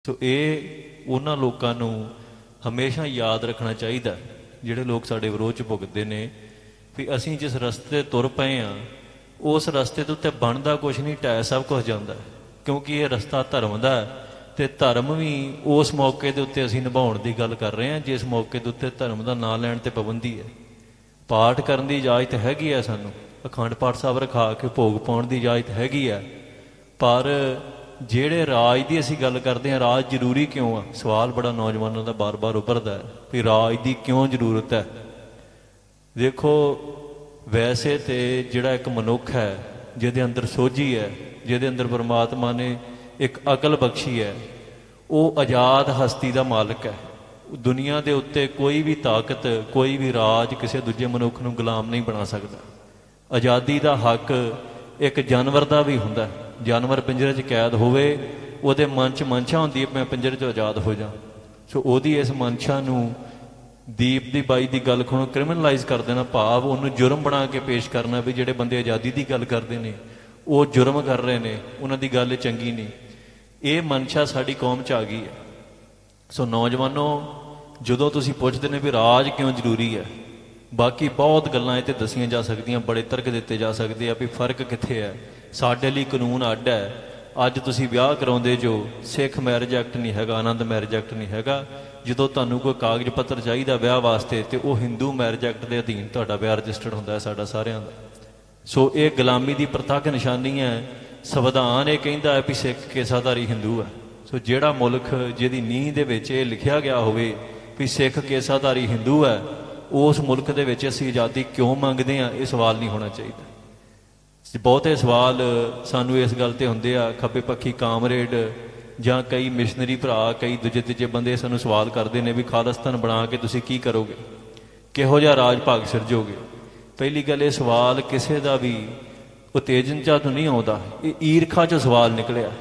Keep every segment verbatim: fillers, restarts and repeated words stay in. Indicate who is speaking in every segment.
Speaker 1: सो ये उन्होंने लोगों को हमेशा याद रखना चाहिए जिहड़े लोग साडे विरोध च भुगतते ने भी असीं जिस रस्ते तुर पए हाँ उस रस्ते के उत्ते बनता कुछ नहीं, ढह सब कुछ जाता, क्योंकि ये रस्ता धर्म का ते धर्म भी उस मौके के उत्ते असीं निभाउण दी गल कर रहे हैं जिस मौके के उत्ते धर्म का नाम लैण ते पाबंदी है। पाठ करन दी इजाजत हैगी है, सानूं अखंड पाठ साहब रखा के भोग पाउण दी इजाजत हैगी है, पर ਜਿਹੜੇ राज की असीं गल करते हैं राज जरूरी क्यों आ, सवाल बड़ा नौजवानों का बार बार उभरता है भी राज की क्यों जरूरत है। देखो वैसे तो जिहड़ा एक मनुख है जिहदे अंदर सोझी है, जिहदे अंदर परमात्मा ने एक अकल बख्शी है, वो आज़ाद हस्ती का मालिक है। दुनिया के उत्ते कोई भी ताकत कोई भी राज किसी दूजे मनुख नूं गुलाम नहीं बना सकता। आज़ादी का हक एक जानवर का भी हुंदा है, जानवर पिंजरे च कैद होवे उहदे मन च मनशा हुंदी है मैं पिंजरे च आज़ाद हो जा। सो उहदी इस मनशा नूं दीप दी बाई दी गल को क्रिमिनलाइज कर देना, भाव उन्होंने जुर्म बना के पेश करना भी जिहड़े बंदे आज़ादी की गल करते हैं वो जुर्म कर रहे हैं, उन्हों की गल चंगी नहीं। ये मनशा साडी कौम च आ गई है। सो नौजवानों जदों तुसीं पुछदे ने भी राज क्यों जरूरी है, बाकी बहुत गल्लां इत्थे दसियां जा सकदियां, बड़े तर्क दिते जा सकते हैं भी फर्क कित्थे है। साडे लई कानून अड्ड है। अज तुसीं विआह कराउंदे जो सिख मैरिज एक्ट नहीं हैगा, आनंद मैरिज एक्ट नहीं हैगा, जदों तुहानूं कोई कागज पत्र चाहिदा विआह वास्ते तो वह हिंदू मैरिज एक्ट के अधीन तुहाडा विआह रजिस्टर्ड हुंदा है साडा सारिआं दा। सो ये गुलामी की प्रथा की निशानी है। संविधान ये कहता है भी सिख केसाधारी हिंदू है। सो जिहड़ा मुल्क जिहदी नींह दे विच ये लिखिया गया होवे भी सिख केसाधारी हिंदू है, उस मुल्क दे विच असीं आज़ादी क्यों मंगदे हैं, ये सवाल नहीं होना चाहिए। बहुते सवाल सानू इस गल ते हुंदे आ, खब्बे पक्षी कामरेड जां कई मिशनरी भरा कई दूजे तीजे बंदे सानू सवाल करते हैं भी खालिस्तान बना के तुसीं की करोगे, किहो जिहा राज भाग सिरजोगे। पहली गल ये सवाल किसी का भी उत्तेजन चा तो नहीं आता, ये ईरखा चो सवाल निकलिया।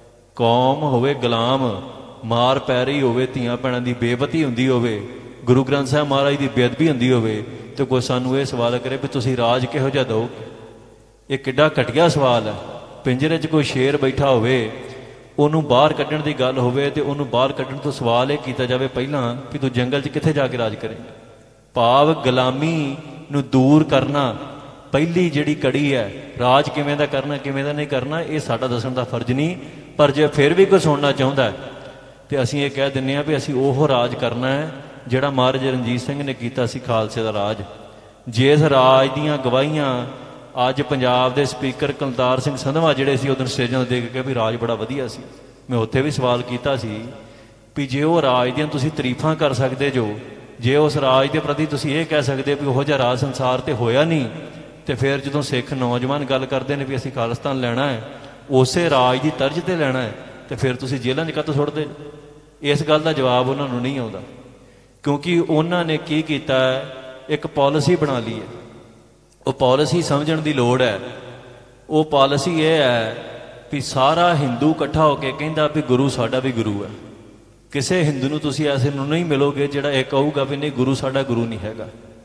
Speaker 1: कौम होवे गुलाम, मार पै रही होवे, धीआं भैणां दी बेपती हुंदी होवे, गुरु ग्रंथ साहिब महाराज की बेअदबी हुंदी होवे, तो कोई सानू ये सवाल करे भी तुसीं राज किहो जिहा दोगे। ये किड्डा घटिया सवाल है। पिंजरे च कोई शेर बैठा होवे उन्होंने बाहर कड्ढण की गल होवे ते उन्होंने बाहर कड्ढण तो सवाल ये किया जाए पहला भी तू जंगल च कित्थे जाके राज करेंगे। भाव गुलामी नूं दूर करना पहली जिहड़ी कड़ी है, राज किवें दा करना किवें दा नहीं करना ये साडा दसण दा फर्ज नहीं। पर जे फिर भी कोई सुनना चाहुंदा है तो असीं ये कह दिंदे हां भी असीं ओह राज करना है जिहड़ा महाराज रणजीत सिंह ने कीता सी, खालसे दा राज। जिस राज दीआं गवाहियां अज पंजाब के स्पीकर कुलतार सिंह संधवा जिहड़े सी उदों स्टेजां देख के भी राज बड़ा वधिया सी, मैं उत्थे भी सवाल किया सी भी जे वो राज दीआं तुसीं तरीफां कर सकते जो, जे उस राज के प्रति तुसीं ये कह सकते भी उहो जिहा राज संसार ते होया नहीं, तो फिर जदों सिख नौजवान गल करते हैं भी असीं खालिस्तान लैना है, उस राज की तर्ज ते लैना है, तो फिर तुसीं जेलां च कतों सुट्टदे। इस गल का जवाब उन्होंने नहीं आता, क्योंकि उन्होंने की कीता है एक पॉलिसी बना ली है। वो पॉलिसी समझण की लोड़ है। वो पॉलिसी ये है भी सारा हिंदू इकट्ठा होकर कहता भी गुरु साडा भी गुरु है। किसी हिंदू नूं तुसीं ऐसे नूं नहीं मिलोगे जिहड़ा ये कहूगा भी नहीं गुरु साडा गुरु नहीं हैगा।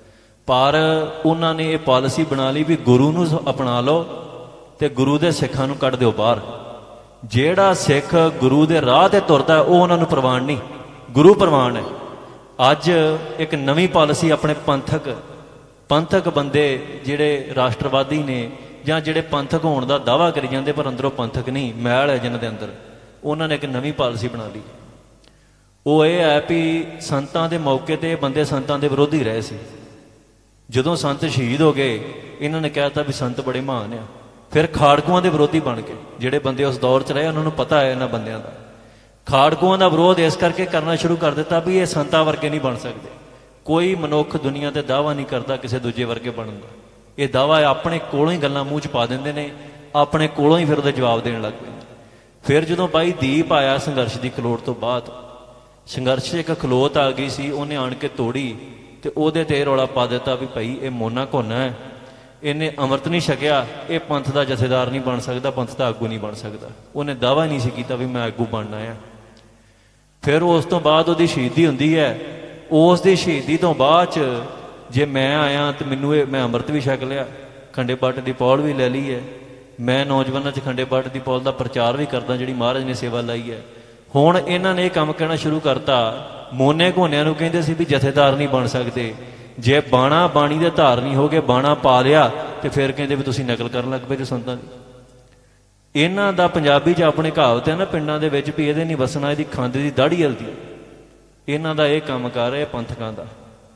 Speaker 1: पर उन्होंने ये पॉलिसी बना ली भी गुरु नूं अपना लो तो गुरु दे सिखां नूं कढ दिओ बाहर। जिहड़ा सिख गुरु दे राह ते तुरदा वो उन्होंने प्रवान नहीं, गुरु प्रवान है। अज एक नवीं पॉलिसी अपने पंथक पंथक बंदे जिहड़े राष्ट्रवादी ने जां जिहड़े पंथक होने का दावा करी जाते पर अंदरों पंथक नहीं, मैल है जिन्हां दे अंदर, उन्होंने एक नवीं पॉलिसी बना ली। वो ये है भी संतां दे मौके ते बंदे संतां दे विरोधी रहे सी। जदों संत शहीद हो गए इन्होंने कहता भी संत बड़े महान आ, फिर खाड़कुआं दे विरोधी बन के जिहड़े बंदे उस दौर च रहे उन्होंने पता है इन्हां बंदियां दा। खाड़कुआं दा विरोध इस करके करना शुरू कर दिता भी ये संतां वर्गे नहीं बन सकते। कोई मनुख दुनिया ते दावा नहीं करता किसी दूजे वर्गे बनने का। ये दावा अपने कोलों ही गल्लां मूँह च पा देंदे ने, अपने कोलों ही फिर उहदे जवाब देने लग पैंदे। फिर जदों बाई दीप आया संघर्ष की खलोट तो बाद, संघर्ष एक खलोत आ गई सी, उन्हें आण के तोड़ी तो उहदे ते रौला पा दिता भी भाई ये मोना घोना है, इन्हें अमृत नहीं छकिया, ये पंथ का जथेदार नहीं बन सकता, पंथ का आगू नहीं बन सकता। उन्हें दावा नहीं सी कीता भी मैं आगू बनना है। फिर उस तो बाद उहदी शहीदी हुंदी है। उस दी शहीदी तो बाद जे मैं आया तो मैनू मैं अमृत भी छक लिया, खंडे पाठ की पौड़ भी ले ली है, मैं नौजवानों च खंडे पाठ की पौड़ का प्रचार भी करदा जिहड़ी महाराज ने सेवा लाई है। हुण इन्हां ने काम कहना शुरू करता, मोने घोनिया नूं कहिंदे सी भी जथेदार नहीं बन सकते, जे बाणा बाणी दे धारनी हो गए, बाणा पा लिया तो फिर कहिंदे भी तुसीं नकल करन लग पे जो संतां दी। इन्हां दा पंजाबी च अपने कहावत है ना पिंडां दे विच भी इहदे नहीं वसना, इहदी खांदे दी दाढ़ी हलदी। इन्हां दा इह काम कर है पंथकां दा।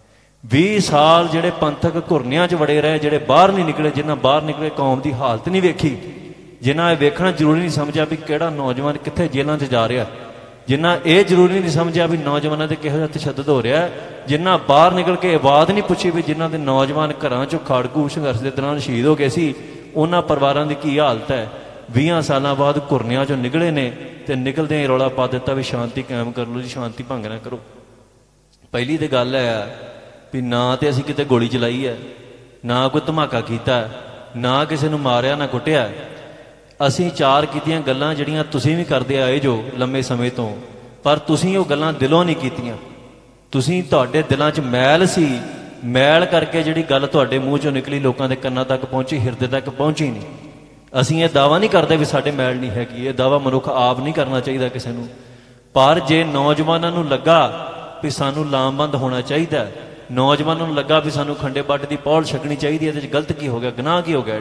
Speaker 1: ਵੀਹ साल ਜਿਹੜੇ ਪੰਥਕ ਘੁਰਨਿਆਂ 'ਚ ਵੜੇ ਰਹੇ, ਜਿਹੜੇ ਬਾਹਰ ਨਹੀਂ ਨਿਕਲੇ, ਜਿਨ੍ਹਾਂ ਬਾਹਰ ਨਿਕਲੇ ਕੌਮ ਦੀ ਹਾਲਤ ਨਹੀਂ ਵੇਖੀ, ਜਿਨ੍ਹਾਂ ਇਹ ਵੇਖਣਾ ਜ਼ਰੂਰੀ ਨਹੀਂ ਸਮਝਿਆ ਵੀ ਕਿਹੜਾ ਨੌਜਵਾਨ ਕਿੱਥੇ ਜੇਲ੍ਹਾਂ 'ਚ ਜਾ ਰਿਹਾ, ਜਿਨ੍ਹਾਂ ਇਹ ਜ਼ਰੂਰੀ ਨਹੀਂ ਸਮਝਿਆ ਵੀ ਨੌਜਵਾਨਾਂ 'ਤੇ ਕਿਹੋ ਜਿਹਾ ਤਸ਼ੱਦਦ ਹੋ ਰਿਹਾ, ਜਿਨ੍ਹਾਂ ਬਾਹਰ ਨਿਕਲ ਕੇ ਆਵਾਜ਼ ਨਹੀਂ ਪੁੱਛੀ ਵੀ ਜਿਨ੍ਹਾਂ ਦੇ ਨੌਜਵਾਨ ਘਰਾਂ 'ਚੋਂ ਖਾੜਕੂ ਸੰਘਰਸ਼ ਦੇ ਦੌਰਾਨ ਸ਼ਹੀਦ ਹੋ ਗਏ ਸੀ, ਉਹਨਾਂ ਪਰਿਵਾਰਾਂ ਦੀ ਕੀ ਹਾਲਤ ਹੈ। ਵੀਹਾਂ ਸਾਲਾਂ ਬਾਅਦ ਘੁਰਨਿਆਂ 'ਚੋਂ ਨਿਕਲੇ ਨੇ ਤੇ ਨਿਕਲਦਿਆਂ ਹੀ ਰੌਲਾ ਪਾ ਦਿੱਤਾ ਵੀ ਸ਼ਾਂਤੀ ਕਾਇਮ ਕਰ ਲਓ ਜੀ, ਸ਼ਾਂਤੀ ਭੰਗ ਨਾ ਕਰੋ। ਪਹਿਲੀ ਤਾਂ ਗੱਲ ਹੈ भी ना तो असी किते गोली चलाई है, ना कोई धमाका किया, ना किसी नूं मारिया ना कुटिया। असी चार कीतियां गल्लां जिहड़ियां तुसीं भी करदे आए जो लंबे समय तो, पर तुसीं वो गल्लां दिलों नहीं कीतियां। तुसीं तुहाडे दिलां च मैल सी, मैल करके जिहड़ी गल तुहाडे मूँह चों निकली लोकां दे कन्नां तक पहुंची, हिरदे तक पहुंची नहीं। असी ये दावा नहीं करते भी साडे मैल नहीं हैगी, ये दावा मनुख आप नहीं करना चाहिए किसी नूं। पर जे नौजवानों नूं लगा भी सानूं लामबंद होना चाहिए, नौजवानों को लगा भी सानू खंडे बट की पौल छकनी चाहिए, ये गलत की हो गया, गुनाह की हो गया।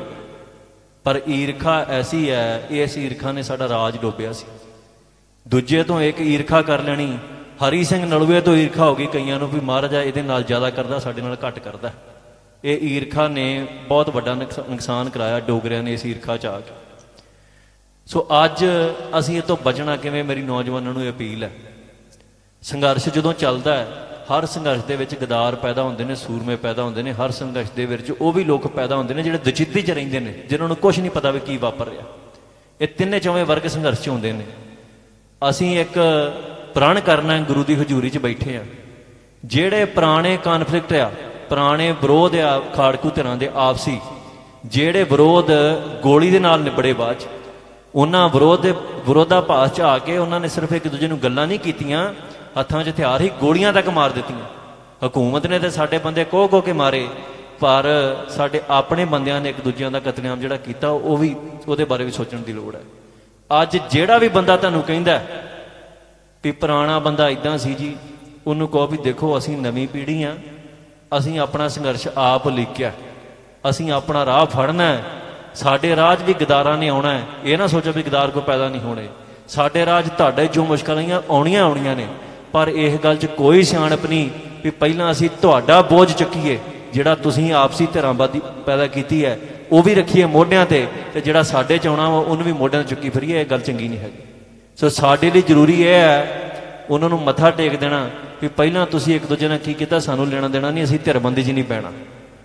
Speaker 1: पर ईरखा ऐसी है, इस ईरखा ने साडा राज डोबिया सी। दूजे तो एक ईरखा कर लेनी, हरी सिंह नलूए तो ईरखा हो गई कईयां नूं भी महाराजा इहदे नाल ज़्यादा करदा, साडे नाल घट करदा। ये ईरखा ने बहुत वड्डा नुकसान कराया डोगरियां ने इस ईरखा च आके। सो अज असीं इह तों बचना किवें, मेरी नौजवानों नूं अपील है। संघर्ष जदों चलदा है, हर संघर्ष के विच गदार पैदा होंदे ने, सूरमे पैदा होंदे ने, हर संघर्ष के विच वो भी लोग पैदा होंदे ने जिहड़े दचिद्दी च रहिंदे ने, जिन्हां नूं कुछ नहीं पता भी की वापर रहा। ये तिन्ने चौवें वर्ग संघर्ष च होंदे ने। असीं एक प्रण करना गुरु की हजूरी च बैठे हैं, जिहड़े पुराने कॉन्फ्लिक्ट आ, पुराने विरोध आ खाड़कू धिरां दे आपसी, जिहड़े विरोध गोली दे नाल निबड़े बाद च, उन्हां विरोध विरोधाभास च आके उन्हां ने सिर्फ एक दूजे नूं गल्लां नहीं कीतियां, हत्थां 'च हथियार ही गोलियां तक मार दित्तियां। हुकूमत ने तो साडे बंदे कोह कोह के मारे, पर साडे अपने बंदियां ने एक दूजिਆਂ ਦਾ कतलेआम जिहड़ा कीता वो भी ਉਹਦੇ बारे भी सोचण ਦੀ लोड़ है। अज जिहड़ा भी बंदा तुहानूं कहंदा भी पुराना बंदा इदां सी जी, ਉਹਨੂੰ कहो भी देखो असीं नवीं पीढ़ी आ, असीं अपना संघर्ष आप लिखिआ, असीं अपना राह फड़ना है, साडे राह 'च भी गदारां ने आउणा है। ये ना सोचो भी गदार कोई पैदा नहीं होणे, साडे राह 'च तुहाडे जो मुश्किलां आउणीਆਂ आउणीਆਂ ने, पर यह गल च कोई सियाणप नहीं भी पहलां असीं तुहाडा बोझ चुकीए, जिहड़ा तुसीं आपसी धिरांबादी पैदा कीती है वो भी रखीए मोढिਆਂ ते, ते जिहड़ा साडे च आउणा वा उहनूं भी मोढिਆਂ ते चुकी फिरीए। यह गल चंगी नहीं हैगी। सो साडे लई जरूरी यह है उन्हां नूं मत्था टेक देना भी पहलां तुसीं एक दूजे नाल की कीता, सानूं लेना देना नहीं, असीं धिरबंदी च नहीं पैना।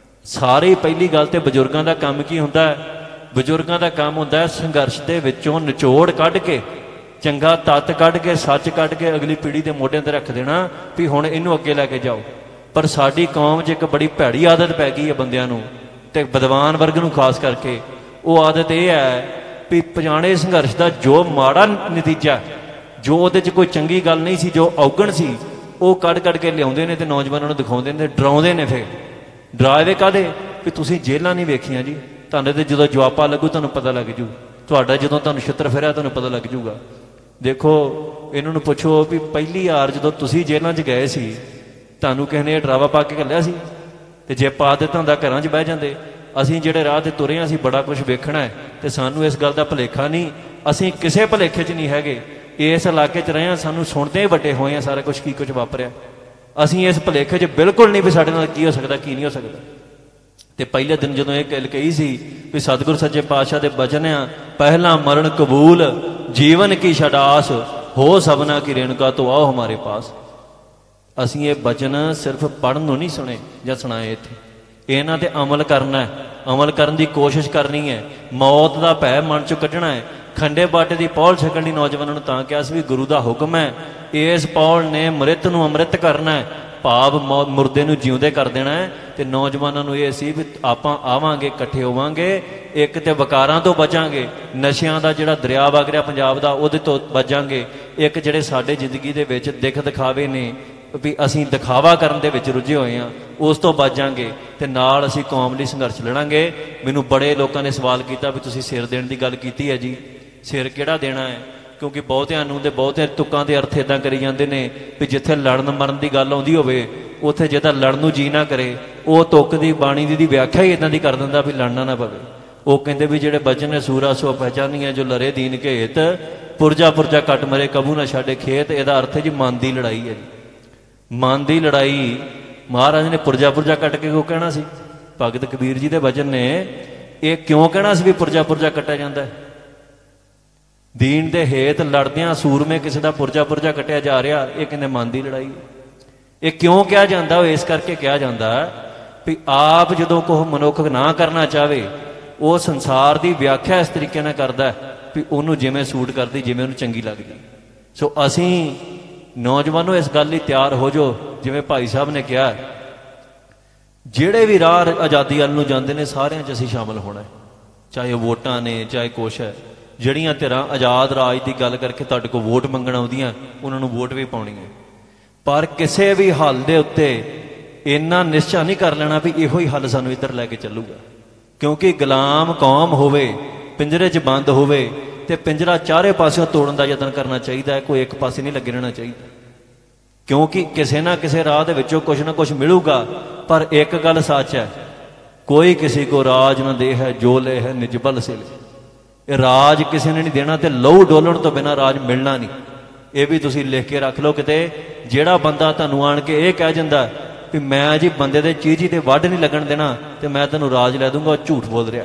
Speaker 1: सारी पहली गल ते बजुर्गां दा काम की हुंदा है, बजुर्गां दा काम हुंदा है संघर्ष दे विचों निचोड़ कढ के, चंगा तत्त कढ़ के, सच कढ़ के अगली पीढ़ी के मोढिਆਂ ते रख देना भी हुण इहनूं अगे लैके जाओ। पर साडी कौम 'च एक बड़ी भैड़ी आदत पै गई है बंदियां नूं, ते विद्वान वर्ग नूं खास करके। वो आदत यह है भी पुराने संघर्ष का जो माड़ा नतीजा, जो उहदे 'च कोई चंगी गल नहीं सी, जो औगण सी, वो कढ़ कढ़ के लियाउंदे ने ते नौजवानों नूं दिखाउंदे ने, डराउंदे ने। फिर डरावे काहदे भी तुसीं जेलां नहीं वेखियां जी, तुहानूं ते जदों जवाबा लगू तुहानूं पता लग जू, तुहाडा जदों तुहानूं छित्तर फिरिया तुहानूं पता लग जूगा। देखो इन्होंने पुछो भी पहली यार जो तुसीं जेलों च गए सी, तुहानूं किसी ने डरावा पा के घल्लिया सी, ते जे पा दित्ता हुंदा घरां च बह जांदे। असीं जिहड़े राह ते तुरे हां, असीं बड़ा कुछ वेखना है, ते सानूं इस गल दा भुलेखा नहीं, असीं किसे भुलेखे च नहीं हैगे। इस इलाके च रहे हां, सानूं सुणदे ही वड्डे होए हां सारा कुछ की कुछ वापरिया। असीं इस भुलेखे च बिल्कुल नहीं भी साडे नाल की हो सकदा की नहीं हो सकदा। ते पहले दिन जदों ये गल कही सी भी सतगुर सच्चे पातशाह दे बचन आ, पहला मरण कबूल जीवन की छड़ास, हो सबना की रेणुका तो आओ हमारे पास। असीं ये बचन सिर्फ पढ़न नूं नहीं सुने या सुनाए, इत्थे इन्हां ते अमल करना है, अमल करन दी कोशिश करनी है, मौत दा भै मन चों कढना है। खंडे बाटे दी पौल छकण दी नौजवानों नूं तां किहा सी भी गुरु दा हुक्म है, इस पौल ने मृत नूं अमृत करना है, भाव मुरदे नूं जिउंदे कर देना है। ते नौजवानों नूं इह सी भी आपां आवांगे, इकट्ठे होवांगे, एक ते वकारां तो बचांगे, नशियां दा जिहड़ा दरिया वग रिहा पंजाब दा उहदे तो बचांगे, एक जिहड़े साडे जिंदगी दे विच दिख दिखावे ने भी असीं दिखावा करन दे विच रुझे होए हां, उस तो बच जांगे ते नाल असीं कौम लई संघर्ष लड़ांगे। मैनूं बड़े लोकां ने सवाल कीता भी तुसीं सिर देण दी गल कीती है जी, सिर किहड़ा देना है? क्योंकि बहुतिਆਂ ਨੂੰ ਤੇ ਬਹੁਤੇ ਤੁਕਾਂ ਦੇ ਅਰਥ ਇਦਾਂ ਕਰੀ ਜਾਂਦੇ ਨੇ ਵੀ ਜਿੱਥੇ ਲੜਨ ਮਰਨ ਦੀ ਗੱਲ ਆਉਂਦੀ ਹੋਵੇ ਉੱਥੇ ਜੇ ਤਾਂ ਲੜਨ ਨੂੰ ਜੀ ਨਾ ਕਰੇ ਉਹ ਤੁਕ ਦੀ ਬਾਣੀ ਦੀ ਵਿਆਖਿਆ ਹੀ ਇਦਾਂ ਦੀ ਕਰ ਦਿੰਦਾ ਵੀ ਲੜਨਾ ਨਾ ਪਵੇ। ਉਹ ਕਹਿੰਦੇ ਵੀ ਜਿਹੜੇ ਬਚਨ ਨੇ ਸੂਰਾ ਸੋ ਪਹਿਚਾਨੀਆਂ ਜੋ ਲਰੇ ਦੀਨ ਘੇਤ ਪੁਰਜਾ ਪੁਰਜਾ ਕੱਟ ਮਰੇ ਕਬੂ ਨਾ ਛੱਡੇ ਖੇਤ। ਇਹਦਾ ਅਰਥ ਹੈ ਜੀ ਮਨ ਦੀ ਲੜਾਈ ਹੈ ਜੀ। ਮਨ ਦੀ ਲੜਾਈ ਮਹਾਰਾਜ ਨੇ ਪੁਰਜਾ ਪੁਰਜਾ ਕੱਟ ਕੇ ਕਿਉਂ ਕਹਿਣਾ ਸੀ? ਭਗਤ ਕਬੀਰ ਜੀ ਦੇ ਬਚਨ ਨੇ ਇਹ ਕਿਉਂ ਕਹਿਣਾ ਸੀ ਵੀ ਪੁਰਜਾ ਪੁਰਜਾ ਕੱਟਿਆ ਜਾਂਦਾ? ਦੀਨ ਦੇ ਹੇਤ ਲੜਦਿਆਂ ਸੂਰਮੇ ਕਿਸੇ ਦਾ ਪੁਰਜਾ ਪੁਰਜਾ ਕੱਟਿਆ ਜਾ ਰਿਹਾ, ਇਹ ਕਹਿੰਦੇ ਮਨ ਦੀ ਲੜਾਈ। ਇਹ ਕਿਉਂ ਕਿਹਾ ਜਾਂਦਾ? ਉਹ ਇਸ ਕਰਕੇ ਕਿਹਾ ਜਾਂਦਾ ਵੀ ਆਪ ਜਦੋਂ ਕੋਈ ਮਨੁੱਖ ਨਾ ਕਰਨਾ ਚਾਹਵੇ ਉਹ ਸੰਸਾਰ ਦੀ ਵਿਆਖਿਆ ਇਸ ਤਰੀਕੇ ਨਾਲ ਕਰਦਾ ਵੀ ਉਹਨੂੰ ਜਿਵੇਂ ਸੂਟ ਕਰਦੀ, ਜਿਵੇਂ ਉਹਨੂੰ ਚੰਗੀ ਲੱਗਦੀ। ਸੋ ਅਸੀਂ ਨੌਜਵਾਨੋ ਇਸ ਗੱਲ ਲਈ ਤਿਆਰ ਹੋ ਜਾਓ, ਜਿਵੇਂ ਭਾਈ ਸਾਹਿਬ ਨੇ ਕਿਹਾ ਜਿਹੜੇ ਵੀ ਰਾਹ ਆਜ਼ਾਦੀ ਵੱਲ ਨੂੰ ਜਾਂਦੇ ਨੇ ਸਾਰਿਆਂ 'ਚ ਅਸੀਂ ਸ਼ਾਮਲ ਹੋਣਾ, ਚਾਹੇ ਉਹ ਵੋਟਾਂ ਨੇ ਚਾਹੇ ਕੁਛ ਹੈ। ਜਿਹੜੀਆਂ ਧਿਰਾਂ ਆਜ਼ਾਦ ਰਾਜ ਦੀ ਗੱਲ ਕਰਕੇ ਤੁਹਾਡੇ ਕੋਲ ਵੋਟ ਮੰਗਣ ਆਉਂਦੀਆਂ ਉਹਨਾਂ ਨੂੰ ਵੋਟ ਵੀ ਪਾਉਣੀ ਹੈ, ਪਰ ਕਿਸੇ ਵੀ ਹੱਲ ਦੇ ਉੱਤੇ ਇੰਨਾ ਨਿਸ਼ਚਾ ਨਹੀਂ ਕਰ ਲੈਣਾ ਵੀ ਇਹੋ ਹੀ ਹੱਲ ਸਾਨੂੰ ਇੱਧਰ ਲੈ ਕੇ ਚੱਲੂਗਾ। ਕਿਉਂਕਿ ਗੁਲਾਮ ਕੌਮ ਹੋਵੇ, ਪਿੰਜਰੇ 'ਚ ਬੰਦ ਹੋਵੇ ਤੇ ਪਿੰਜਰਾ ਚਾਰੇ ਪਾਸਿਓਂ ਤੋੜਨ ਦਾ ਯਤਨ ਕਰਨਾ ਚਾਹੀਦਾ ਹੈ, ਕੋਈ ਇੱਕ ਪਾਸੇ ਨਹੀਂ ਲੱਗੇ ਰਹਿਣਾ ਚਾਹੀਦਾ। ਕਿਉਂਕਿ ਕਿਸੇ ਨਾ ਕਿਸੇ ਰਾਹ ਦੇ ਵਿੱਚੋਂ ਕੁਛ ਨਾ ਕੁਛ ਮਿਲੂਗਾ। ਪਰ ਇੱਕ ਗੱਲ ਸੱਚ ਹੈ, ਕੋਈ ਕਿਸੇ ਕੋ ਰਾਜ ਨਾ ਦੇ ਹੈ ਜੋ ਲੈ ਹੈ ਨਿਜ ਬਲ ਸੇ ਲੈ। ਇਹ ਰਾਜ ਕਿਸੇ ਨੇ ਨਹੀਂ ਦੇਣਾ ਤੇ ਲਹੂ ਡੋਲਣ ਤੋਂ ਬਿਨਾਂ ਰਾਜ ਮਿਲਣਾ ਨਹੀਂ। ਇਹ ਵੀ ਤੁਸੀਂ ਲਿਖ ਕੇ ਰੱਖ ਲਓ ਕਿਤੇ। ਜਿਹੜਾ ਬੰਦਾ ਤੁਹਾਨੂੰ ਆਣ ਕੇ ਇਹ ਕਹਿ ਜਾਂਦਾ ਵੀ ਮੈਂ ਜੀ ਬੰਦੇ ਦੇ ਚੀਜ਼ ਹੀ ਤੇ ਵੱਢ ਨਹੀਂ ਲੱਗਣ ਦੇਣਾ ਤੇ ਮੈਂ ਤੈਨੂੰ ਰਾਜ ਲੈ ਦੂੰਗਾ, ਉਹ ਝੂਠ ਬੋਲ ਰਿਹਾ।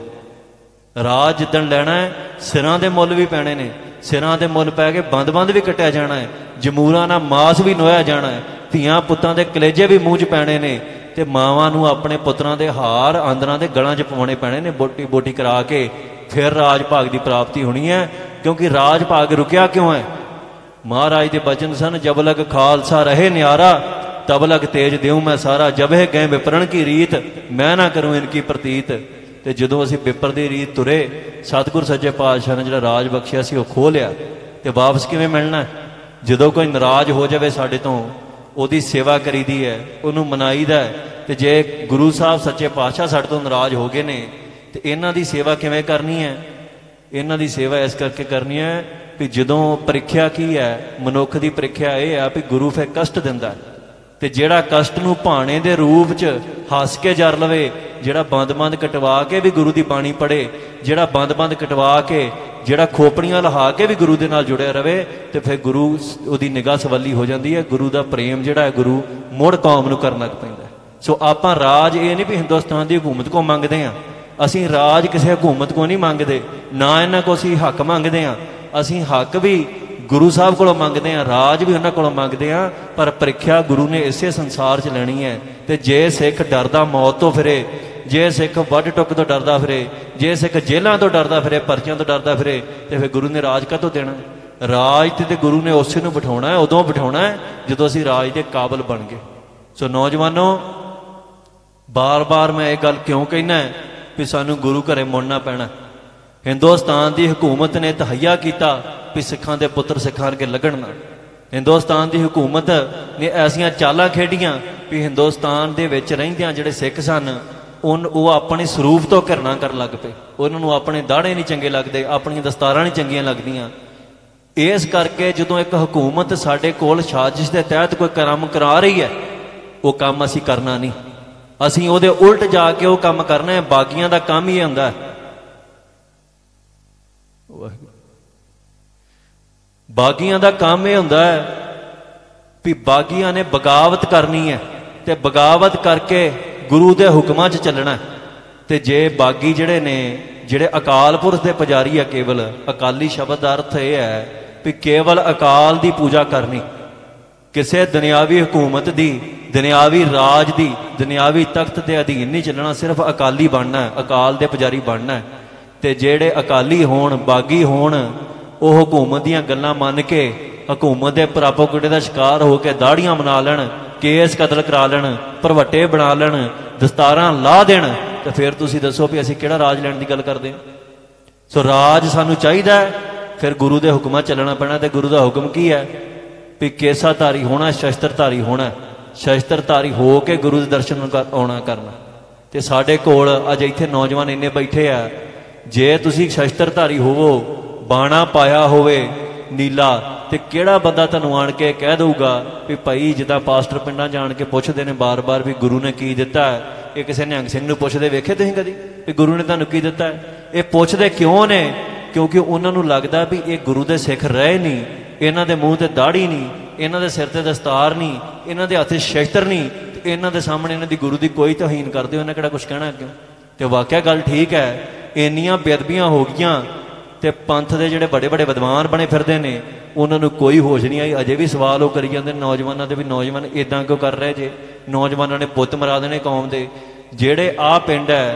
Speaker 1: ਰਾਜ ਜਿੱਦਣ ਲੈਣਾ ਹੈ ਸਿਰਾਂ ਦੇ ਮੁੱਲ ਵੀ ਪੈਣੇ ਨੇ, ਸਿਰਾਂ ਦੇ ਮੁੱਲ ਪੈ ਕੇ ਬੰਦ ਬੰਦ ਵੀ ਕੱਟਿਆ ਜਾਣਾ ਹੈ, ਜਮੂਰਾਂ ਨਾਲ ਮਾਸ ਵੀ ਨੋਇਆ ਜਾਣਾ ਹੈ, ਧੀਆਂ ਪੁੱਤਾਂ ਦੇ ਕਲੇਜੇ ਵੀ ਮੂੰਹ 'ਚ ਪੈਣੇ ਨੇ ਤੇ ਮਾਵਾਂ ਨੂੰ ਆਪਣੇ ਪੁੱਤਰਾਂ ਦੇ ਹਾਰ ਆਂਦਰਾਂ ਦੇ ਗਲਾਂ 'ਚ ਪਵਾਉਣੇ ਪੈਣੇ ਨੇ ਬੋਟੀ ਬੋਟੀ ਕਰਾ ਕੇ। ਫਿਰ ਰਾਜ ਭਾਗ ਦੀ ਪ੍ਰਾਪਤੀ ਹੋਣੀ ਹੈ। ਕਿਉਂਕਿ ਰਾਜ ਭਾਗ ਰੁਕਿਆ ਕਿਉਂ ਹੈ? ਮਹਾਰਾਜ ਦੇ ਬਚਨ ਸਨ, ਜਬ ਲਗ ਖਾਲਸਾ ਰਹੇ ਨਿਆਰਾ ਤਬ ਲਗ ਤੇਜ ਦਿਉ ਮੈਂ ਸਾਰਾ। ਜਬ ਹੈ ਗਏ ਵਿਪਰਨ ਕੀ ਰੀਤ ਮੈਂ ਨਾ ਕਰੂੰ ਇਨਕੀ ਪ੍ਰਤੀਤ। ਤੇ ਜਦੋਂ ਅਸੀਂ ਵਿਪਰ ਦੀ ਰੀਤ ਤੁਰੇ, ਸਤਿਗੁਰ ਸੱਚੇ ਪਾਤਸ਼ਾਹ ਨੇ ਜਿਹੜਾ ਰਾਜ ਬਖਸ਼ਿਆ ਸੀ ਉਹ ਖੋਹ ਲਿਆ। ਤੇ ਵਾਪਸ ਕਿਵੇਂ ਮਿਲਣਾ? ਜਦੋਂ ਕੋਈ ਨਾਰਾਜ਼ ਹੋ ਜਾਵੇ ਸਾਡੇ ਤੋਂ, ਉਹਦੀ ਸੇਵਾ ਕਰੀਦੀ ਹੈ, ਉਹਨੂੰ ਮਨਾਈਦਾ। ਤੇ ਜੇ ਗੁਰੂ ਸਾਹਿਬ ਸੱਚੇ ਪਾਤਸ਼ਾਹ ਸਾਡੇ ਤੋਂ ਨਾਰਾਜ਼ ਹੋ ਗਏ ਨੇ ਤੇ ਇਹਨਾਂ ਦੀ ਸੇਵਾ ਕਿਵੇਂ ਕਰਨੀ ਹੈ? ਇਹਨਾਂ ਦੀ ਸੇਵਾ ਇਸ ਕਰਕੇ ਕਰਨੀ ਹੈ ਵੀ ਜਦੋਂ ਪ੍ਰੀਖਿਆ ਕੀ ਹੈ, ਮਨੁੱਖ ਦੀ ਪ੍ਰੀਖਿਆ ਇਹ ਹੈ ਵੀ ਗੁਰੂ ਫਿਰ ਕਸ਼ਟ ਦਿੰਦਾ ਤੇ ਜਿਹੜਾ ਕਸ਼ਟ ਨੂੰ ਭਾਣੇ ਦੇ ਰੂਪ 'ਚ ਹੱਸ ਕੇ ਜਰ ਲਵੇ, ਜਿਹੜਾ ਬੰਦ-ਬੰਦ ਕਟਵਾ ਕੇ ਵੀ ਗੁਰੂ ਦੀ ਬਾਣੀ ਪੜ੍ਹੇ, ਜਿਹੜਾ ਬੰਦ-ਬੰਦ ਕਟਵਾ ਕੇ, ਜਿਹੜਾ ਖੋਪੜੀਆਂ ਲਹਾ ਕੇ ਵੀ ਗੁਰੂ ਦੇ ਨਾਲ ਜੁੜਿਆ ਰਵੇ, ਤੇ ਫਿਰ ਗੁਰੂ ਉਹਦੀ ਨਿਗਾਹ ਸਵੱਲੀ ਹੋ ਜਾਂਦੀ ਹੈ। ਗੁਰੂ ਦਾ ਪ੍ਰੇਮ ਜਿਹੜਾ ਹੈ ਗੁਰੂ ਮੁੜ ਕੌਮ ਨੂੰ ਕਰਨ ਲੱਗ ਪੈਂਦਾ। ਸੋ ਆਪਾਂ ਰਾਜ ਇਹ ਨਹੀਂ ਵੀ ਹਿੰਦੁਸਤਾਨ ਦੀ ਹਕੂਮਤ ਕੋ ਮੰਗਦੇ ਹਾਂ, ਅਸੀਂ ਰਾਜ ਕਿਸੇ ਹਕੂਮਤ ਕੋ ਨਹੀਂ ਮੰਗਦੇ, ਨਾ ਇਹਨਾਂ ਕੋ ਅਸੀਂ ਹੱਕ ਮੰਗਦੇ ਹਾਂ। ਅਸੀਂ ਹੱਕ ਵੀ ਗੁਰੂ ਸਾਹਿਬ ਕੋਲੋਂ ਮੰਗਦੇ ਹਾਂ, ਰਾਜ ਵੀ ਉਹਨਾਂ ਕੋਲੋਂ ਮੰਗਦੇ ਹਾਂ। ਪਰ ਪ੍ਰੀਖਿਆ ਗੁਰੂ ਨੇ ਇਸੇ ਸੰਸਾਰ 'ਚ ਲੈਣੀ ਹੈ। ਤੇ ਜੇ ਸਿੱਖ ਡਰਦਾ ਮੌਤ ਤੋਂ ਫਿਰੇ, ਜੇ ਸਿੱਖ ਵੱਢ ਟੁੱਕ ਤੋਂ ਡਰਦਾ ਫਿਰੇ, ਜੇ ਸਿੱਖ ਜੇਲ੍ਹਾਂ ਤੋਂ ਡਰਦਾ ਫਿਰੇ, ਪਰਚੀਆਂ ਤੋਂ ਡਰਦਾ ਫਿਰੇ, ਤੇ ਫਿਰ ਗੁਰੂ ਨੇ ਰਾਜ ਕਾਹਤੋਂ ਦੇਣਾ? ਰਾਜ ਤੇ ਗੁਰੂ ਨੇ ਉਸੇ ਨੂੰ ਬਿਠਾਉਣਾ ਹੈ, ਉਦੋਂ ਬਿਠਾਉਣਾ ਹੈ ਜਦੋਂ ਅਸੀਂ ਰਾਜ ਦੇ ਕਾਬਲ ਬਣ ਗਏ। ਸੋ ਨੌਜਵਾਨੋ, ਬਾਰ-ਬਾਰ ਮੈਂ ਇਹ ਗੱਲ ਕਿਉਂ ਕਹਿਣਾ ਵੀ ਸਾਨੂੰ ਗੁਰੂ ਘਰੇ ਮੁੜਨਾ ਪੈਣਾ। ਹਿੰਦੁਸਤਾਨ ਦੀ ਹਕੂਮਤ ਨੇ ਤਹਈਆ ਕੀਤਾ ਵੀ ਸਿੱਖਾਂ ਦੇ ਪੁੱਤਰ ਸਿੱਖਾਂ ਅੱਗੇ ਲੱਗਣ ਨਾ। ਹਿੰਦੁਸਤਾਨ ਦੀ ਹਕੂਮਤ ਨੇ ਐਸੀਆਂ ਚਾਲਾਂ ਖੇਡੀਆਂ ਵੀ ਹਿੰਦੁਸਤਾਨ ਦੇ ਵਿੱਚ ਰਹਿੰਦਿਆਂ ਜਿਹੜੇ ਸਿੱਖ ਸਨ ਉਨ ਉਹ ਆਪਣੇ ਸਰੂਪ ਤੋਂ ਘਿਰਣਾ ਕਰਨ ਲੱਗ ਪਏ। ਉਹਨਾਂ ਨੂੰ ਆਪਣੇ ਦਾੜੇ ਨਹੀਂ ਚੰਗੇ ਲੱਗਦੇ, ਆਪਣੀਆਂ ਦਸਤਾਰਾਂ ਨਹੀਂ ਚੰਗੀਆਂ ਲੱਗਦੀਆਂ। ਇਸ ਕਰਕੇ ਜਦੋਂ ਇੱਕ ਹਕੂਮਤ ਸਾਡੇ ਕੋਲ ਸਾਜ਼ਿਸ਼ ਦੇ ਤਹਿਤ ਕੋਈ ਕੰਮ ਕਰਾ ਰਹੀ ਹੈ, ਉਹ ਕੰਮ ਅਸੀਂ ਕਰਨਾ ਨਹੀਂ, ਅਸੀਂ ਉਹਦੇ ਉਲਟ ਜਾ ਕੇ ਉਹ ਕੰਮ ਕਰਨਾ ਹੈ। ਬਾਗੀਆਂ ਦਾ ਕੰਮ ਹੀ ਹੁੰਦਾ ਹੈ। ਬਾਗੀਆਂ ਦਾ ਕੰਮ ਇਹ ਹੁੰਦਾ ਹੈ ਵੀ ਬਾਗੀਆਂ ਨੇ ਬਗਾਵਤ ਕਰਨੀ ਹੈ ਤੇ ਬਗਾਵਤ ਕਰਕੇ ਗੁਰੂ ਦੇ ਹੁਕਮਾਂ 'ਚ ਚੱਲਣਾ। ਤੇ ਜੇ ਬਾਗੀ ਜਿਹੜੇ ਨੇ, ਜਿਹੜੇ ਅਕਾਲ ਪੁਰਖ ਦੇ ਪੁਜਾਰੀ ਆ, ਕੇਵਲ ਅਕਾਲੀ ਸ਼ਬਦ ਦਾ ਅਰਥ ਇਹ ਹੈ ਵੀ ਕੇਵਲ ਅਕਾਲ ਦੀ ਪੂਜਾ ਕਰਨੀ। ਕਿਸੇ ਦੁਨਿਆਵੀ ਹਕੂਮਤ ਦੀ, ਦੁਨਿਆਵੀ ਰਾਜ ਦੀ, ਦੁਨਿਆਵੀ ਤਖਤ ਦੇ ਅਧੀਨ ਨਹੀਂ ਚੱਲਣਾ, ਸਿਰਫ ਅਕਾਲੀ ਬਣਨਾ, ਅਕਾਲ ਦੇ ਪੁਜਾਰੀ ਬਣਨਾ। ਤੇ ਜਿਹੜੇ ਅਕਾਲੀ ਹੋਣ, ਬਾਗੀ ਹੋਣ, ਉਹ ਹਕੂਮਤ ਦੀਆਂ ਗੱਲਾਂ ਮੰਨ ਕੇ ਹਕੂਮਤ ਦੇ ਪ੍ਰਾਪੋਗੰਡੇ ਦਾ ਸ਼ਿਕਾਰ ਹੋ ਕੇ ਦਾੜੀਆਂ ਬਣਾ ਲੈਣ, ਕੇਸ ਕਤਲ ਕਰਾ ਲੈਣ, ਭਰਵੱਟੇ ਬਣਾ ਲੈਣ, ਦਸਤਾਰਾਂ ਲਾ ਦੇਣ, ਤੇ ਫਿਰ ਤੁਸੀਂ ਦੱਸੋ ਵੀ ਅਸੀਂ ਕਿਹੜਾ ਰਾਜ ਲੈਣ ਦੀ ਗੱਲ ਕਰਦੇ ਹਾਂ? ਸੋ ਰਾਜ ਸਾਨੂੰ ਚਾਹੀਦਾ, ਫਿਰ ਗੁਰੂ ਦੇ ਹੁਕਮਾਂ ਚੱਲਣਾ ਪੈਣਾ। ਤੇ ਗੁਰੂ ਦਾ ਹੁਕਮ ਕੀ ਹੈ? ਵੀ ਕੇਸਾਧਾਰੀ ਹੋਣਾ, ਸ਼ਸਤਰਧਾਰੀ ਹੋਣਾ, ਸ਼ਸਤਰਧਾਰੀ ਹੋ ਕੇ ਗੁਰੂ ਦੇ ਦਰਸ਼ਨ ਆਉਣਾ ਕਰਨਾ। ਤੇ ਸਾਡੇ ਕੋਲ ਅੱਜ ਇੱਥੇ ਨੌਜਵਾਨ ਇੰਨੇ ਬੈਠੇ ਆ, ਜੇ ਤੁਸੀਂ ਸ਼ਸਤਰਧਾਰੀ ਹੋਵੋ, ਬਾਣਾ ਪਾਇਆ ਹੋਵੇ, नीला, तो किहड़ा बंदा तुहानूं आण के कह दूगा भी भाई जिद्दां पास्टर पिंडां जाण के पुछदे ने बार बार भी गुरु ने की दिता है, ये किसी निहंग सिंह नूं पुछदे वेखे तुसीं कदी भी गुरु ने तुहानूं की दिता है? ये पुछदे क्यों ने? क्योंकि उन्होंने लगता भी ये गुरु के सिख रहे नहीं, इन्हों के मूँह से दाढ़ी नहीं, इन्हों के सिर से दस्तार नहीं, इन्हों के हथ शस्त्र नहीं, तो इन्हों के सामने इन्हों की गुरु की कोई तौहीन करते हो, इन्हें किहड़ा कुछ कहना क्यों? तो वाकया गल ठीक है, इन्नियां बेदबियां हो गई तो पंथ के जोड़े बड़े बड़े विद्वान बने फिरते हैं उन्होंने कोई होश नहीं आई। अजे भी सवाल वो करी जाते नौजवानों के भी नौजवान इदा क्यों कर रहे जे, नौजवानों ने पुत मरा देने कौम के। जेड़े आ पिंड है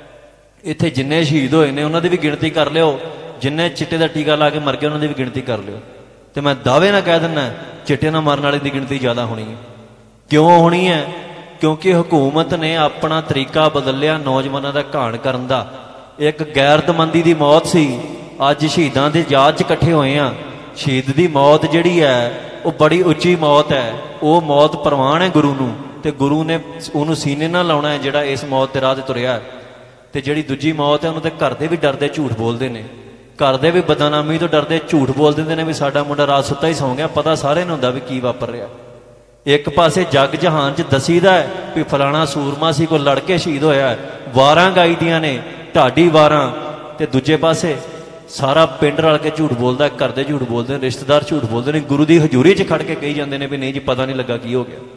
Speaker 1: इत्थे जिन्ने शहीद होए ने उन्होंने भी गिणती कर लियो, जिन्ने चिट्टे का टीका ला के मर गए उन्होंने भी गिणती कर लियो। तो मैं दावे ना कह दिना चिट्टे ना मरन वाले की गिणती ज़्यादा होनी है। क्यों होनी है? क्योंकि हुकूमत ने अपना तरीका बदल लिया नौजवानों का घाण करन दा। एक गैरतमंदी की मौत सी, अज शहीदों की याद च इकट्ठे होए हैं। शहीद की मौत जिहड़ी है वो बड़ी उच्ची मौत है, वो मौत प्रवान है गुरु नूं, ते गुरु ने उन्होंने सीने ना लाउणा है जिहड़ा इस मौत के राह ते तुरिया है। ते जिहड़ी दूजी मौत है उन्होंने घर दे भी डरदे झूठ बोलते हैं, घर दे भी बदनामी तो डरदे झूठ बोल देंदे ने भी साडा मुंडा रात सुत्ता ही सौ गया, पता सारे नूं हुंदा भी की वापर रहा। एक पासे जग जहान च दसीदा है भी फलाना सूरमा सी कोई लड़के शहीद होया है, वारां गाई दियां ने ढाडी वारां, ते दूजे पासे सारा पिंड रल के झूठ बोलता है, घर दे झूठ बोलते हैं, रिश्तेदार झूठ बोलते हैं, गुरु की हजूरी च खड़ के कही जाते हैं भी नहीं जी पता नहीं लगा की हो गया।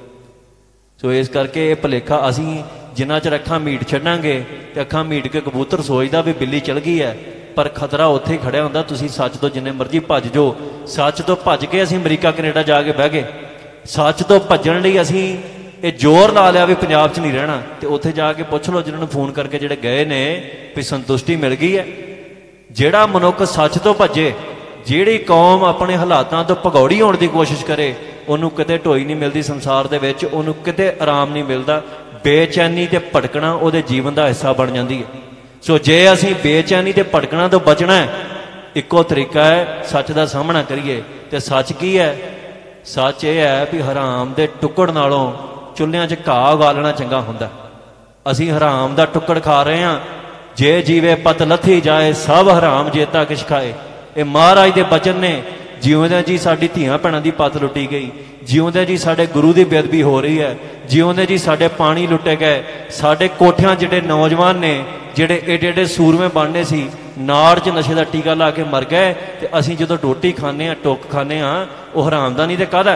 Speaker 1: सो इस करके ये भुलेखा असीं जिन्ना चਿਰ अखां मीट छड्डांगे तो अखां मीट के कबूतर सोचदा भी बिल्ली चल गई है, पर खतरा उत्थे ही खड़िया हुंदा। तुसीं सच तो जिन्ने मर्जी भज जो, सच तो भज के असीं अमरीका कनेडा जाके बह गए, सच तो भजन लई असीं ये जोर ला लिया भी पंजाब च नहीं रहना, तो उत्थे जाके पुछ लो जिन्होंने फोन करके जिहड़े गए ने भी संतुष्टि मिल गई है। जिहड़ा मनुख सच तो भजे, जिहड़ी कौम अपने हालातां तो भगौड़ी होने की कोशिश करे, उन्होंने किते ढोई नहीं मिलती संसार दे विच, उन्होंने किते आराम नहीं मिलता। बेचैनी ते भटकना उहदे जीवन का हिस्सा बन जाती है। सो जे असीं बेचैनी ते भटकना तो बचना है, इक्को तरीका है सच का सामना करिए। तो सच की है? सच ये है भी हराम के टुकड़ नालों चुल्हियां च घाह उगालना चंगा हुंदा। असीं हराम का टुकड़ खा रहे हैं। जे जीवे पत लथी जाए सब हराम जेता किश खाए, ये महाराज के बचन ने। जिउंदे जी साडी धीआं भैणां दी पत लुटी गई, जिउंदे जी साडे गुरु की बेअदबी हो रही है, जिउंदे जी साडे पानी लुटे गए, साडे कोठियां जिहड़े नौजवान ने जिहड़े एडे एडे सूरमे बनने सी नाड़ च नशे का टीका ला के मर गए। तो असीं जदों रोटी खाने आ टुक खाने आ वो हराम दा नहीं तो काहदा?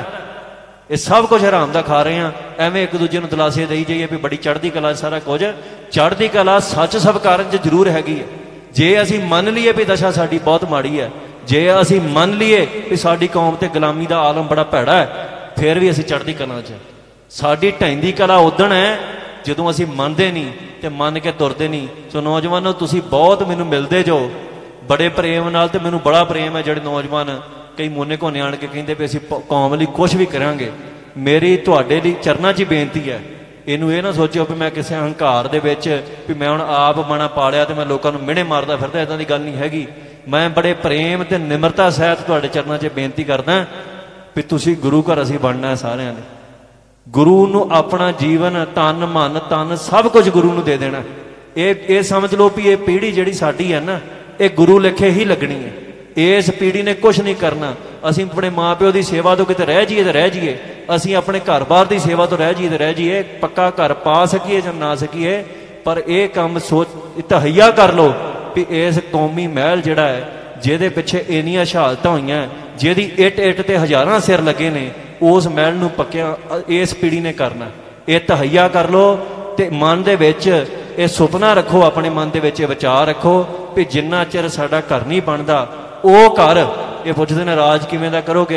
Speaker 1: ये सब कुछ हराम दा खा रहे हैं। एवें एक दूजे नूं दलासे देई जाइए भी बड़ी चढ़दी कला सारा कुछ, चढ़दी कला सच सब कारण च जरूर हैगी है। जे असीं मन लीए भी दशा साडी बहुत माड़ी है, जे असीं मन लीए भी साडी कौम ते गुलामी दा आलम बड़ा भैड़ा है, फिर भी असीं चढ़दी कला च। साडी ढैंदी कला उदण है जदों असीं मनदे नहीं ते मन के तुरदे नहीं। सो नौजवानों तुसीं बहुत मैनूं मिलदे जो बड़े प्रेम नाल, ते मैनूं बड़ा प्रेम है जिहड़े नौजवान कई मोने कोने आण के कहिंदे भी असीं कौम लई कुछ भी करांगे। मेरी तुहाडे लई चरनां 'च बेनती है, इनू ये ना सोचो भी मैं किसी हंकार दे विच भी मैं हुण आप बना पालिया तो मैं लोगों को मिहणे मारदा फिरदा, इदां दी गल नहीं हैगी। मैं बड़े प्रेम ते निमरता सहित तुहाडे चरनां 'च बेनती करदा भी तुसीं गुरु घर असीं बनना है। सारिआं ने गुरु नूं अपना जीवन तन मन तन सब कुछ गुरु नूं दे देना। ये ये समझ लो भी ये पीढ़ी जिहड़ी साडी है ना, ये गुरु लेखे ही लगनी है। इस पीढ़ी ने कुछ नहीं करना। असीं अपने माँ प्यो की सेवा तो किते रह जाइए तो रह जाइए, असीं अपने घर बार की सेवा तो रह जाइए तो रह जाइए, पक्का घर पा सकीए या ना सकीए, पर यह काम सोच तहैया कर लो भी इस कौमी महल जिहड़ा है जिहदे पिछे इन्नियां शहादतां होईयां, जिहदी इट इट ते हज़ारां सिर लगे ने, उस महल नूं पक्किया इस पीढ़ी ने करना। ये तहैया कर लो ते मन दे विच ये सुपना रखो, अपने मन दे विच विचार रखो भी जिन्ना चिर साडा घर नहीं बनदा वो घर। ये पुछदे ने राज किवें दा करोगे?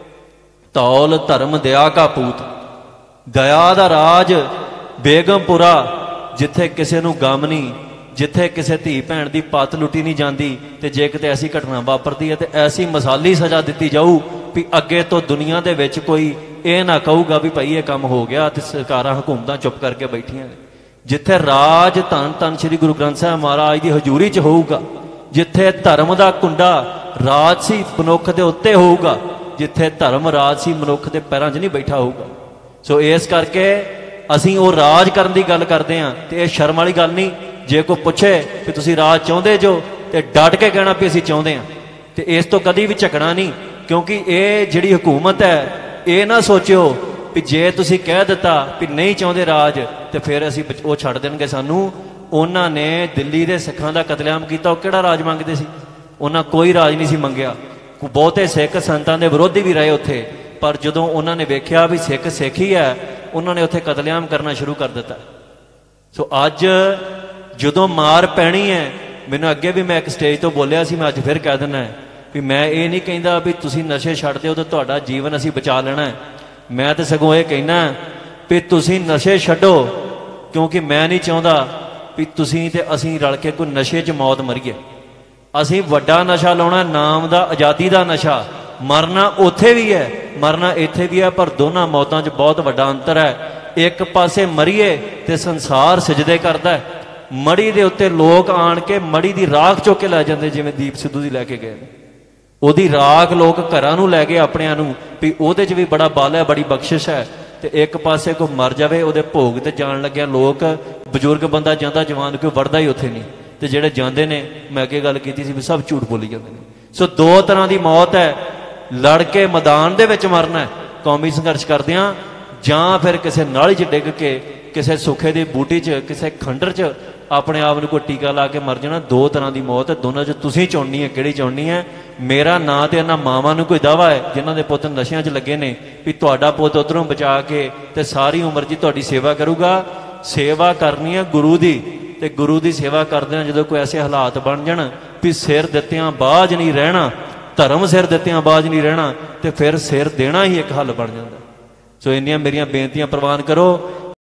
Speaker 1: तौल धर्म दया का पूत, दया दा राज बेगमपुरा जिथे किसी नूं गम नहीं, जिथे किसी धी भैन की पत लुटी नहीं जाती, तो जे किते ऐसी घटना वापरती है तो ऐसी मसाली सजा दी जाऊ भी अगे तो दुनिया दे विच कोई ये ना कहूगा भी भाई ये काम हो गया तो सरकारां हुकूमतां चुप करके बैठियां। जिथे राज धन धन श्री गुरु ग्रंथ साहिब महाराज की हजूरी च होऊगा, जिथे धर्म का कुंडा राजसी मनुख के उत्ते होऊगा, जिथे धर्म राजसी मनुख के पैरों च नहीं बैठा होऊगा। सो इस करके असीं वो राज करन दी गल करदे हां ते ये शर्म वाली गल नहीं। जे कोई पुछे कि तुसीं राज चाहुंदे जो ते डट के कहना भी असीं चाहुंदे हां, ਤੇ ਇਸ ਤੋਂ ਕਦੀ ਵੀ ਝਕਣਾ ਨਹੀਂ, ਕਿਉਂਕਿ ਇਹ ਜਿਹੜੀ ਹਕੂਮਤ ਹੈ ਇਹ ਨਾ ਸੋਚਿਓ ਵੀ ਜੇ ਤੁਸੀਂ ਕਹਿ ਦਿੱਤਾ ਵੀ ਨਹੀਂ ਚਾਹੁੰਦੇ ਰਾਜ ਤੇ ਫਿਰ ਅਸੀਂ ਉਹ ਛੱਡ ਦੇਣਗੇ ਸਾਨੂੰ। ਉਹਨਾਂ ਨੇ ਦਿੱਲੀ ਦੇ ਸਿੱਖਾਂ ਦਾ ਕਤਲੇਆਮ ਕੀਤਾ, ਉਹ ਕਿਹੜਾ ਰਾਜ ਮੰਗਦੇ ਸੀ? ਉਹਨਾਂ ਕੋਈ ਰਾਜ ਨਹੀਂ ਸੀ ਮੰਗਿਆ। ਬਹੁਤੇ ਸਿੱਖ ਸੰਤਾਂ ਦੇ ਵਿਰੋਧੀ ਵੀ ਰਹੇ ਉੱਥੇ, ਪਰ ਜਦੋਂ ਉਹਨਾਂ ਨੇ ਵੇਖਿਆ ਵੀ ਸਿੱਖ ਸਿੱਖ ਹੀ ਹੈ, ਉਹਨਾਂ ਨੇ ਉੱਥੇ ਕਤਲੇਆਮ ਕਰਨਾ ਸ਼ੁਰੂ ਕਰ ਦਿੱਤਾ। ਸੋ ਅੱਜ ਜਦੋਂ ਮਾਰ ਪੈਣੀ ਹੈ, ਮੈਨੂੰ ਅੱਗੇ ਵੀ ਮੈਂ ਇੱਕ ਸਟੇਜ ਤੋਂ ਬੋਲਿਆ ਸੀ, ਮੈਂ ਅੱਜ ਫਿਰ ਕਹਿ ਦਿੰਦਾ ਵੀ ਮੈਂ ਇਹ ਨਹੀਂ ਕਹਿੰਦਾ ਵੀ ਤੁਸੀਂ ਨਸ਼ੇ ਛੱਡ ਦਿਓ ਤਾਂ ਤੁਹਾਡਾ ਜੀਵਨ ਅਸੀਂ ਬਚਾ ਲੈਣਾ। ਮੈਂ ਤਾਂ ਸਗੋਂ ਇਹ ਕਹਿਣਾ ਵੀ ਤੁਸੀਂ ਨਸ਼ੇ ਛੱਡੋ, ਕਿਉਂਕਿ ਮੈਂ ਨਹੀਂ ਚਾਹੁੰਦਾ ਵੀ ਤੁਸੀਂ ਤੇ ਅਸੀਂ ਰਲ ਕੇ ਕੋਈ ਨਸ਼ੇ 'ਚ ਮੌਤ ਮਰੀਏ। ਅਸੀਂ ਵੱਡਾ ਨਸ਼ਾ ਲਾਉਣਾ, ਨਾਮ ਦਾ, ਆਜ਼ਾਦੀ ਦਾ ਨਸ਼ਾ। ਮਰਨਾ ਉੱਥੇ ਵੀ ਹੈ, ਮਰਨਾ ਇੱਥੇ ਵੀ ਹੈ, ਪਰ ਦੋਨਾਂ ਮੌਤਾਂ 'ਚ ਬਹੁਤ ਵੱਡਾ ਅੰਤਰ ਹੈ। ਇੱਕ ਪਾਸੇ ਮਰੀਏ ਤੇ ਸੰਸਾਰ ਸਜਦੇ ਕਰਦਾ ਹੈ, ਮੜੀ ਦੇ ਉੱਤੇ ਲੋਕ ਆਣ ਕੇ ਮੜੀ ਦੀ ਰਾਖ ਚੁੱਕ ਕੇ ਲੈ ਜਾਂਦੇ, ਜਿਵੇਂ ਦੀਪ ਸਿੱਧੂ ਦੀ ਲੈ ਕੇ ਗਏ। ਉਹਦੀ ਰਾਖ ਲੋਕ ਘਰਾਂ ਨੂੰ ਲੈ ਗਏ ਆਪਣਿਆਂ ਨੂੰ, ਵੀ ਉਹਦੇ 'ਚ ਵੀ ਬੜਾ ਬਲ ਹੈ, ਬੜੀ ਬਖਸ਼ਿਸ਼ ਹੈ। ਤੇ ਇੱਕ ਪਾਸੇ ਕੋਈ ਮਰ ਜਾਵੇ, ਉਹਦੇ ਭੋਗ ਤੇ ਜਾਣ ਲੱਗਿਆ ਲੋਕ, ਬਜ਼ੁਰਗ ਬੰਦਾ ਜਾਂਦਾ, ਜਵਾਨ ਕੋਈ ਵੜਦਾ ਹੀ ਉੱਥੇ ਨਹੀਂ, ਤੇ ਜਿਹੜੇ ਜਾਂਦੇ ਨੇ, ਮੈਂ ਅੱਗੇ ਗੱਲ ਕੀਤੀ ਸੀ ਵੀ ਸਭ ਝੂਠ ਬੋਲੀ ਜਾਂਦੇ ਨੇ। ਸੋ ਦੋ ਤਰ੍ਹਾਂ ਦੀ ਮੌਤ ਹੈ, ਲੜ ਕੇ ਮੈਦਾਨ ਦੇ ਵਿੱਚ ਮਰਨਾ ਕੌਮੀ ਸੰਘਰਸ਼ ਕਰਦਿਆਂ, ਜਾਂ ਫਿਰ ਕਿਸੇ ਨਾਲੀ 'ਚ ਡਿੱਗ ਕੇ, ਕਿਸੇ ਸੁੱਖੇ ਦੀ ਬੂਟੀ 'ਚ, ਕਿਸੇ ਖੰਡਰ 'ਚ ਆਪਣੇ ਆਪ ਨੂੰ ਕੋਈ ਟੀਕਾ ਲਾ ਕੇ ਮਰ ਜਾਣਾ। ਦੋ ਤਰ੍ਹਾਂ ਦੀ ਮੌਤ ਹੈ, ਦੋਨਾਂ 'ਚ ਤੁਸੀਂ ਚੁਣਨੀ ਹੈ ਕਿਹੜੀ ਚੁਣਨੀ ਹੈ। ਮੇਰਾ ਨਾਂ ਤੇ ਇਹਨਾਂ ਮਾਵਾਂ ਨੂੰ ਕੋਈ ਦਾਵਾ ਹੈ ਜਿਨ੍ਹਾਂ ਦੇ ਪੁੱਤ ਨਸ਼ਿਆਂ 'ਚ ਲੱਗੇ ਨੇ ਵੀ ਤੁਹਾਡਾ ਪੁੱਤ ਉੱਧਰੋਂ ਬਚਾ ਕੇ ਤੇ ਸਾਰੀ ਉਮਰ ਜੀ ਤੁਹਾਡੀ ਸੇਵਾ ਕਰੂਗਾ। ਸੇਵਾ ਕਰਨੀ ਹੈ ਗੁਰੂ ਦੀ, ਤੇ ਗੁਰੂ ਦੀ ਸੇਵਾ ਕਰਦਿਆਂ ਜਦੋਂ ਕੋਈ ਐਸੇ ਹਾਲਾਤ ਬਣ ਜਾਣ ਵੀ ਸਿਰ ਦਿੱਤਿਆਂ ਬਾਝ ਨਹੀਂ ਰਹਿਣਾ, ਧਰਮ ਸਿਰ ਦਿੱਤਿਆਂ ਬਾਝ ਨਹੀਂ ਰਹਿਣਾ, ਤੇ ਫਿਰ ਸਿਰ ਦੇਣਾ ਹੀ ਇੱਕ ਹੱਲ ਬਣ ਜਾਂਦਾ। ਸੋ ਇੰਨੀਆਂ ਮੇਰੀਆਂ ਬੇਨਤੀਆਂ ਪ੍ਰਵਾਨ ਕਰੋ।